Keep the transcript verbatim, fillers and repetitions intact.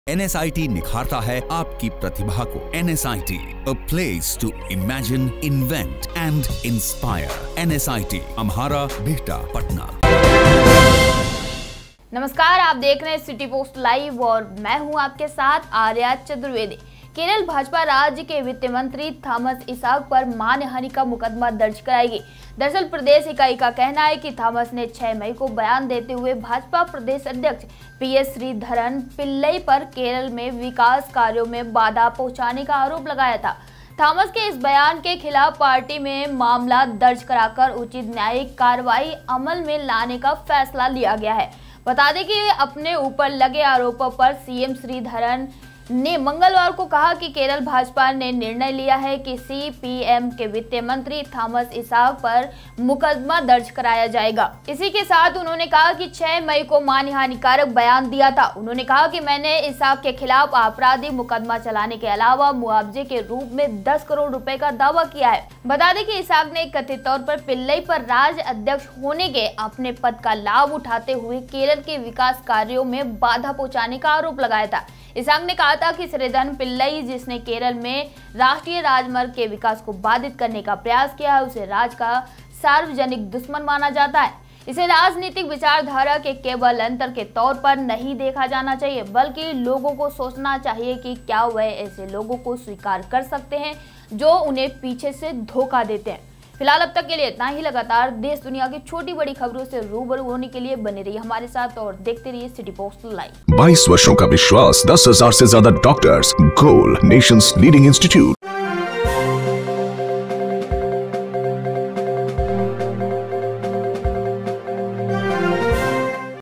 N S I T निखारता है आपकी प्रतिभा को। N S I T, a place to imagine, invent and inspire. N S I T, Amhara, Bihta, Patna. नमस्कार, आप देख रहे हैं सिटी पोस्ट लाइव और मैं हूं आपके साथ आर्या चतुर्वेदी। केरल भाजपा राज्य के वित्त मंत्री थॉमस इसाक पर मानहानि का मुकदमा दर्ज कराएगी। दरअसल प्रदेश इकाई का कहना है कि थॉमस ने छह मई को बयान देते हुए भाजपा प्रदेश अध्यक्ष पी एस श्रीधरन पिल्लई पर केरल में विकास कार्यों में बाधा पहुंचाने का आरोप लगाया था। थॉमस के इस बयान के खिलाफ पार्टी में मामला दर्ज कराकर उचित न्यायिक कार्रवाई अमल में लाने का फैसला लिया गया है। बता दें कि अपने ऊपर लगे आरोपों पर सीएम श्रीधरन ने मंगलवार को कहा कि केरल भाजपा ने निर्णय लिया है कि सी पी एम के वित्त मंत्री थॉमस इसाक पर मुकदमा दर्ज कराया जाएगा। इसी के साथ उन्होंने कहा कि छह मई को मानहानिकारक बयान दिया था। उन्होंने कहा कि मैंने इसाक के खिलाफ आपराधिक मुकदमा चलाने के अलावा मुआवजे के रूप में दस करोड़ रुपए का दावा किया है। बता दें कि इसाक ने कथित तौर पर पिल्लई पर राज्य अध्यक्ष होने के अपने पद का लाभ उठाते हुए केरल के विकास कार्यों में बाधा पहुंचाने का आरोप लगाया था। इसाक ने कहा था कि श्रीधरन पिल्लई, जिसने केरल में राष्ट्रीय राजमार्ग के विकास को बाधित करने का प्रयास किया है, उसे राज्य का सार्वजनिक दुश्मन माना जाता है। इसे राजनीतिक विचारधारा के केवल अंतर के तौर पर नहीं देखा जाना चाहिए, बल्कि लोगों को सोचना चाहिए कि क्या वह ऐसे लोगों को स्वीकार कर सकते हैं जो उन्हें पीछे से धोखा देते हैं। फिलहाल अब तक के लिए इतना ही। लगातार देश दुनिया की छोटी बड़ी खबरों से रूबरू होने के लिए बने रहिए हमारे साथ और देखते रहिए सिटी पोस्ट लाइव। बाईस वर्षों का विश्वास, दस हजार से ज्यादा doctors, goal nations leading institute.